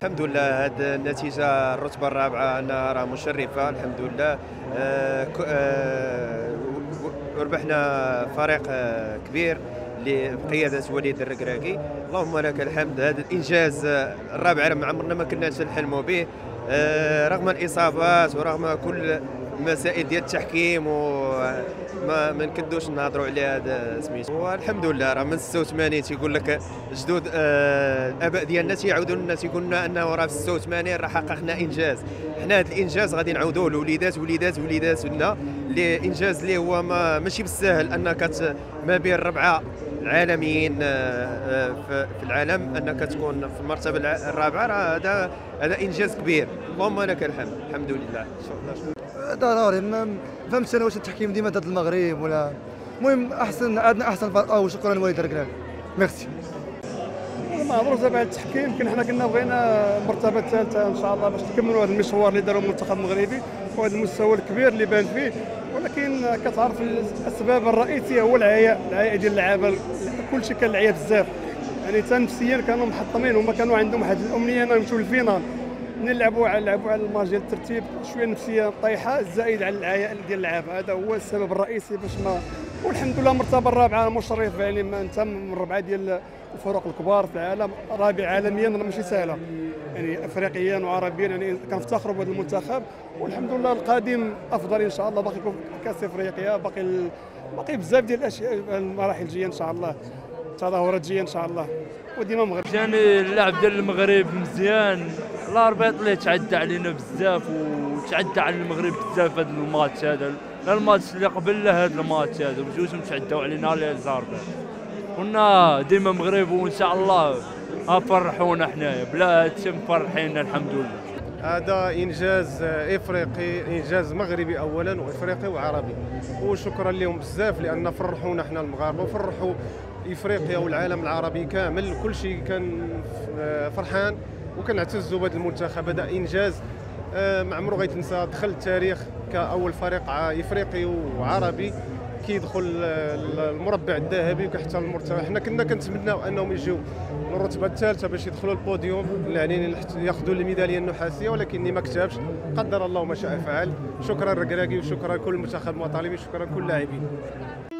الحمد لله. هذه النتيجة الرتبة الرابعة أنها راه مشرفة الحمد لله. ربحنا فريق كبير بقيادة وليد الركراكي. اللهم لك الحمد. هذا الإنجاز الرابع ما عمرنا ما كناش نحلموا به، رغم الإصابات ورغم كل المسائل ديال التحكيم وما نكدوش نهضروا على هذا سميتو. والحمد لله راه من 86 تيقول لك جدود الاباء ديالنا تيعاودوا لنا تيقول لنا انه راه في 86 راه حققنا انجاز. حنا هذا الانجاز غادي نعاودوه لوليدات وليداتنا، انجاز اللي هو ماشي بالسهل انك ما بين ربعه العالميين في العالم انك تكون في المرتبه الرابعه. راه هذا انجاز كبير. اللهم لك الحمد. الحمد لله. ضروري. ما فهمتش انا واش التحكيم ديما ضد المغرب ولا. المهم احسن عندنا احسن فرق. وشكرا لوليد الركراكي. ميرسي. معروف دابا التحكيم. يمكن حنا كنا بغينا المرتبه الثالثه ان شاء الله باش نكملوا هذا المشوار اللي داروا المنتخب المغربي وهذا المستوى الكبير اللي بان فيه. ولكن كتعرف الاسباب الرئيسيه هو العياء ديال اللعابه. كلشي كان العياء بزاف، يعني حتى نفسيا كانوا محطمين. هما كانوا عندهم واحد الامنيه انهم يمشيو للفينال. ملي لعبوا على الماتش ديال الترتيب شويه النفسيه طايحه زائد على العياء ديال اللعابه. هذا هو السبب الرئيسي باش ما. والحمد لله المرتبه الرابعه مشرفه، يعني ما انت من الربعه ديال الفرق الكبار في العالم. رابع عالميا راه ماشي سهله، يعني افريقيا وعربيا. يعني كنفتخروا بهذا المنتخب والحمد لله. القادم افضل ان شاء الله. باقي كاس افريقيا، باقي بزاف ديال الاشياء، المراحل الجايه ان شاء الله، تظاهرات جايه ان شاء الله. وديما مغرب يعني اللعب ديال المغرب مزيان. الاربيط اللي تعدى علينا بزاف وتعدى على المغرب بزاف هذا الماتش هذا. لا الماتش اللي قبل لا هذا الماتش هذا بجوج تعداو علينا الاربيط. كنا ديما مغرب وان شاء الله فرحونا حنايا بلا تم فرحينا الحمد لله. هذا انجاز افريقي، انجاز مغربي اولا وافريقي وعربي، وشكرا لهم بزاف لان فرحونا حنا المغاربه وفرحوا افريقيا والعالم العربي كامل. كل شيء كان فرحان وكنعتزوا بهذا المنتخب. هذا انجاز ما عمرو غيتنسى. دخل التاريخ كاول فريق افريقي وعربي كيدخل المربع الذهبي وكيحتل المرتبه. حنا كنا كنتمناو انهم يجيو للرتبه الثالثه باش يدخلوا البوديوم يعني ياخذوا الميداليه النحاسيه، ولكن ما كتبش. قدر الله ما شاء فعل. شكرا الركراكي وشكرا كل المنتخب الوطني وشكرا كل اللاعبين.